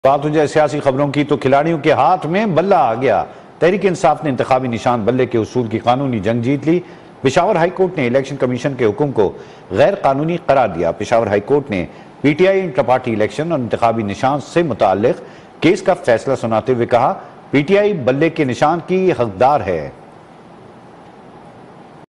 बात हो जाए सियासी खबरों की तो खिलाड़ियों के हाथ में बल्ला आ गया। तहरीक इंसाफ ने इंतखाबी निशान बल्ले के उसूल की कानूनी जंग जीत ली। पेशावर हाईकोर्ट ने इलेक्शन कमीशन के हुक्म को गैर कानूनी करार दिया। पेशावर हाईकोर्ट ने पीटीआई इंटर पार्टी इलेक्शन और इंतखाबी निशान से मुताल्लिक केस का फैसला सुनाते हुए कहा, पीटीआई बल्ले के निशान की हकदार है।